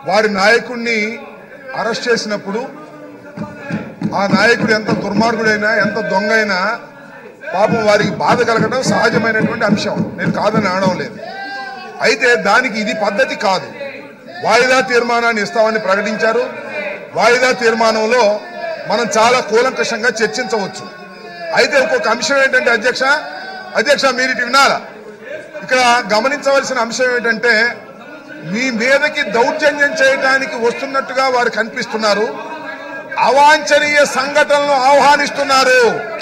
వారి నాయకుడిని అరెస్ట్ చేసినప్పుడు ఆ నాయకుడు ఎంత దుర్మార్గుడైనా ఎంత దొంగ అయినా పాపం వారికి బాధ కలగడం సహజమైనటువంటి అంశం, నేను కాదని అనడం లేదు. అయితే దానికి ఇది పద్ధతి కాదు. వాయిదా తీర్మానాన్ని ఇస్తామని ప్రకటించారు. వాయిదా తీర్మానంలో మనం చాలా కూలంకషంగా చర్చించవచ్చు. అయితే ఇంకొక అంశం ఏంటంటే అధ్యక్ష మీరు ఇటు వినాలా, ఇక్కడ గమనించవలసిన అంశం ఏంటంటే మీ మీదకి దౌర్జన్యం చేయడానికి వస్తున్నట్టుగా వారు కనిపిస్తున్నారు. అవాంఛనీయ సంఘటనలను ఆహ్వానిస్తున్నారు.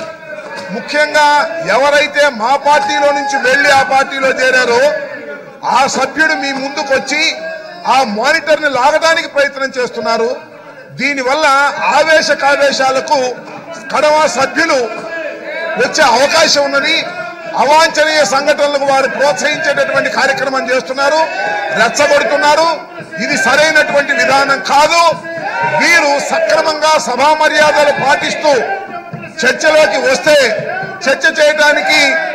ముఖ్యంగా ఎవరైతే మా పార్టీలో నుంచి వెళ్లి ఆ పార్టీలో చేరారో ఆ సభ్యుడు మీ ముందుకు వచ్చి ఆ మానిటర్ని లాగడానికి ప్రయత్నం చేస్తున్నారు. దీనివల్ల ఆవేశకావేశాలకు కడవ సభ్యులు వచ్చే అవకాశం ఉన్నది. అవాంఛనీయ సంఘటనలకు వారు ప్రోత్సహించేటటువంటి కార్యక్రమం చేస్తున్నారు, రెచ్చగొడుతున్నారు. ఇది సరైనటువంటి విధానం కాదు. వీరు సక్రమంగా సభా మర్యాదలు పాటిస్తూ చర్చలోకి వస్తే చర్చ చేయడానికి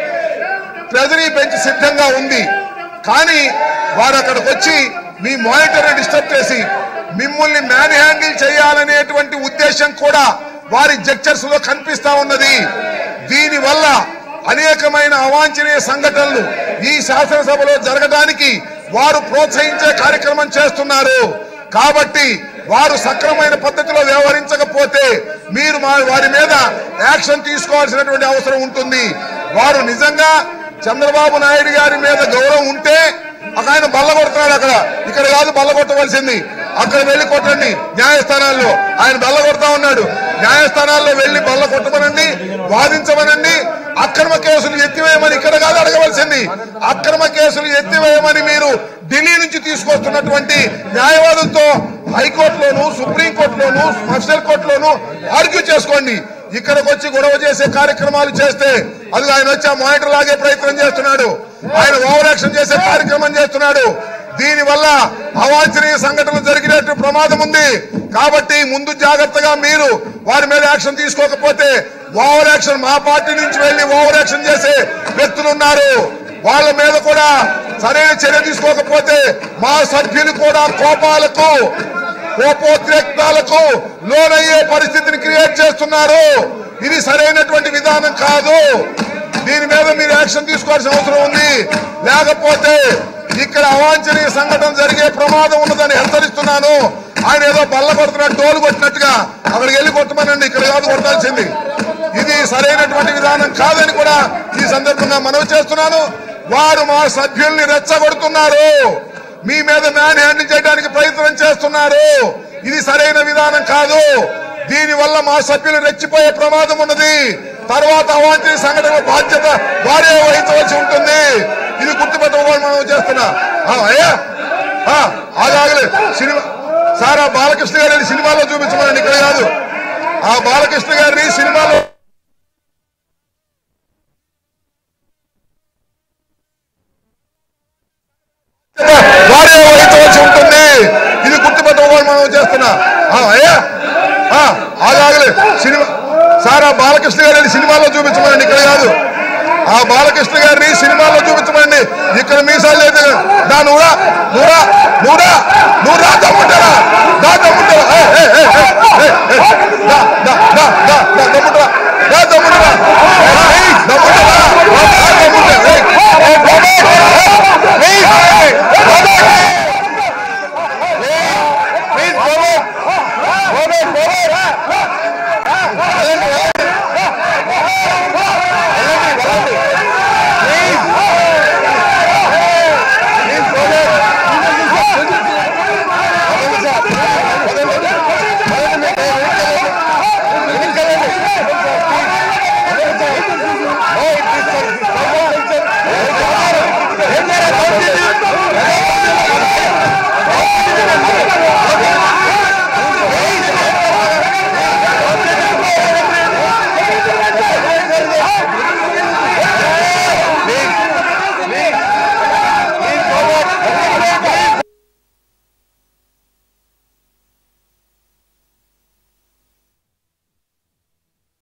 ట్రెజరీ బెంచ్ సిద్ధంగా ఉంది. కానీ వారు అక్కడికి వచ్చి మీ మానిటర్ని డిస్టర్బ్ చేసి మిమ్మల్ని మ్యాన్ హ్యాండిల్ చేయాలనేటువంటి ఉద్దేశం కూడా వారి జెక్చర్స్ లో కనిపిస్తా ఉన్నది. దీనివల్ల అనేకమైన అవాంఛనీయ సంఘటనలు ఈ శాసనసభలో జరగడానికి వారు ప్రోత్సహించే కార్యక్రమం చేస్తున్నారు. కాబట్టి వారు సక్రమైన పద్ధతిలో వ్యవహరించకపోతే మీరు వారి మీద యాక్షన్ తీసుకోవాల్సినటువంటి అవసరం ఉంటుంది. వారు నిజంగా చంద్రబాబు నాయుడు గారి మీద గౌరవం ఉంటే ఆయన బల్ల కొడుతున్నాడు. ఇక్కడ కాదు బల్ల కొట్టవలసింది, అక్కడ వెళ్లి కొట్టండి. న్యాయస్థానాల్లో ఆయన బల్ల కొడతా ఉన్నాడు. న్యాయస్థానాల్లో వెళ్లి బల్ల కొట్టమనండి, వాదించమనండి. అక్రమ కేసులు ఎత్తివేయమని ఇక్కడ కాదు అడగవలసింది. అక్రమ కేసులు ఎత్తివేయమని మీరు ఢిల్లీ నుంచి తీసుకొస్తున్నటువంటి న్యాయవాదులతో హైకోర్టులోను సుప్రీంకోర్టులోను స్పెషల్ కోర్టులోను ఆర్గ్యూ చేసుకోండి. ఇక్కడికి వచ్చి గొడవ చేసే కార్యక్రమాలు చేస్తే అది ఆయన వచ్చి ఆ మానిటర్ లాగే ప్రయత్నం చేస్తున్నాడు. ఆయన ఓవర్ యాక్షన్ చేసే కార్యక్రమం చేస్తున్నాడు. దీనివల్ల అవాంఛనీయ సంఘటనలు జరిగినట్టు ప్రమాదం ఉంది. కాబట్టి ముందు జాగ్రత్తగా మీరు వారి మీద యాక్షన్ తీసుకోకపోతే ఓవర్ యాక్షన్ మా పార్టీ నుంచి వెళ్లి ఓవర్ యాక్షన్ చేసే వ్యక్తులు ఉన్నారు. వాళ్ళ మీద కూడా సరైన చర్య తీసుకోకపోతే మా సభ్యులు కూడా కోపోద్రేక్తాలకు లోనయ్యే పరిస్థితిని క్రియేట్ చేస్తున్నారు. ఇది సరైనటువంటి విధానం కాదు. దీని మీద మీరు యాక్షన్ తీసుకోవాల్సిన అవసరం ఉంది. లేకపోతే ఇక్కడ అవాంఛనీయ సంఘటన జరిగే ప్రమాదం ఉన్నదని హెచ్చరిస్తున్నాను. ఆయన ఏదో బల్ల కొడుతున్నట్టు టోలు కొట్టినట్టుగా అక్కడికి వెళ్లి కొట్టమనండి, ఇక్కడ కాదు కొట్టాల్సింది. ఇది సరైనటువంటి విధానం కాదని కూడా ఈ సందర్భంగా మనవి చేస్తున్నాను. వారు మా సభ్యుల్ని రెచ్చగొడుతున్నారు, మీ మీద మ్యాన్ హ్యాండిల్ చేయడానికి ప్రయత్నం చేస్తున్నారు. ఇది సరైన విధానం కాదు. దీనివల్ల మా సభ్యులు రెచ్చిపోయే ప్రమాదం ఉన్నది. తర్వాత అవాంఛనీయ సంఘటన బాధ్యత వారే వహించవలసి ఉంటుంది. ఇది గుర్తుపెట్టుకోవాలి మనం చేస్తున్నా. ఆగలే సినిమా సార్, ఆ బాలకృష్ణ గారిని సినిమాలో చూపించమని ఇక్కడ కాదు. ఆ బాలకృష్ణ గారిని సినిమాలో వారే వహించవలసి ఉంటుంది. ఇది గుర్తుపెట్టుకోవాలి మనం చేస్తున్నా. ఆగలే సినిమా సార్, ఆ బాలకృష్ణ గారిని సినిమాలో చూపించమని ఇక్కడ కాదు. ఆ బాలకృష్ణ గారిని సినిమాలో చూపించమండి. ఇక్కడ మీసాలు లేదు. నువ్వు